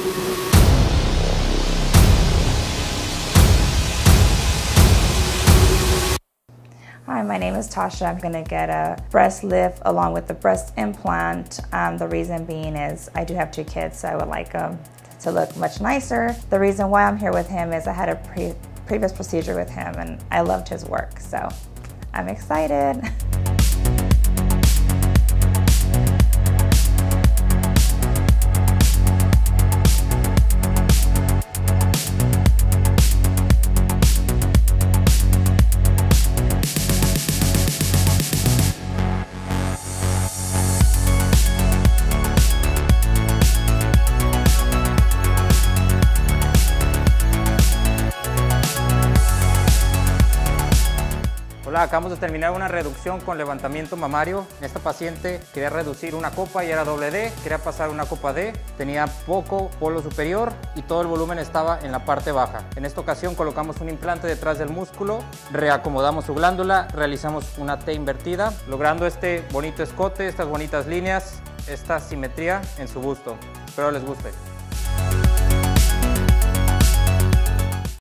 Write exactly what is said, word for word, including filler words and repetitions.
Hi, my name is Tasha. I'm gonna get a breast lift along with the breast implant. Um, the reason being is I do have two kids, so I would like them to look much nicer. The reason why I'm here with him is I had a pre previous procedure with him and I loved his work, so I'm excited. Hola, acabamos de terminar una reducción con levantamiento mamario. Esta paciente quería reducir una copa y era doble D, quería pasar una copa D, tenía poco polo superior y todo el volumen estaba en la parte baja. En esta ocasión colocamos un implante detrás del músculo, reacomodamos su glándula, realizamos una T invertida, logrando este bonito escote, estas bonitas líneas, esta simetría en su busto. Espero les guste.